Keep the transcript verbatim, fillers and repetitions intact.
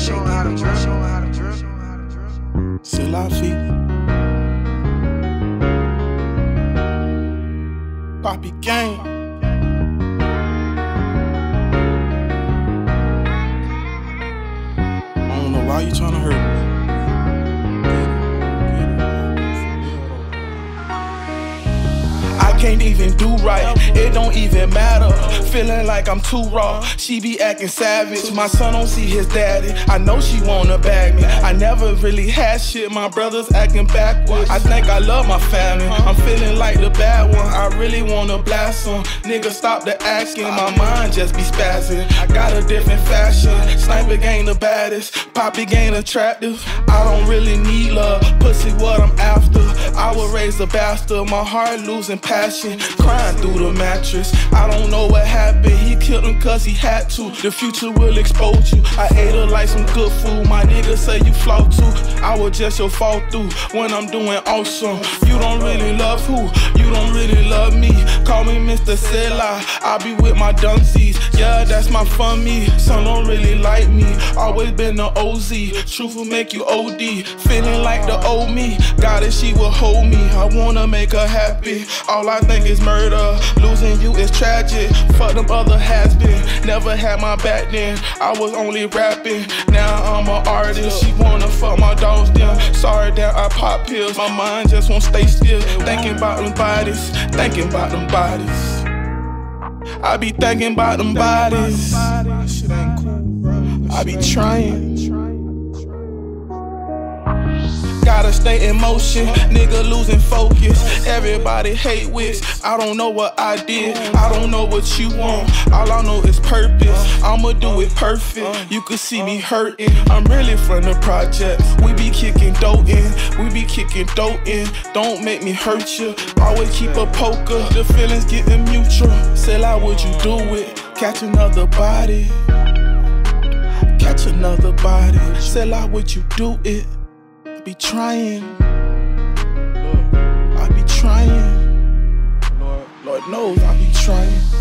show her how to drill, show her how to drill, show her how to drill. C'est la vie. Poppy gang. I don't know why you trying to hurt me. I can't even do right, it don't even matter. Feeling like I'm too raw, she be acting savage. My son don't see his daddy, I know she wanna bag me. I never really had shit, my brother's acting backwards. I think I love my family, I'm feeling like the bad one. I really wanna blast them, nigga stop the acting. My mind just be spazzing, I got a different fashion. Sniper gang the baddest, Poppy gang attractive. I don't really need love, pussy what I'm after. I would raise a bastard, my heart losing passion, crying through the mattress. I don't know what happened, he killed him cause he had to. The future will expose you, I ate her like some good food. My niggas say you flawed too, I was just your fall through when I'm doing awesome. You don't really love who? You don't really love me. Call me Mister Silla, I be with my dunsies. Yeah, that's my fun me, some don't really like me. Always been the O Z, truth will make you O D. Feeling like the old me, God if she will hold me. I wanna make her happy, all I think is murder. Losing you is tragic, fuck them other has-been. Never had my back then, I was only rapping. Now I'm an artist, she wanna fuck my dogs then. Sorry that I pop pills, my mind just won't stay still. Thinking about them bodies, thinking about them bodies. I be thinking about them bodies. Shit ain't cool, I be trying. Gotta stay in motion, nigga losing focus. Everybody hate wits, I don't know what I did, I don't know what you want. All I know is purpose, I'ma do it perfect. You could see me hurting, I'm really from the projects. We be kicking dope in, we be kicking dope in. Don't make me hurt you, always keep a poker. The feelings getting mutual, say like would you do it? Catch another body, catch another body. Say like would you do it? I be trying, I be trying, Lord, Lord knows I be trying.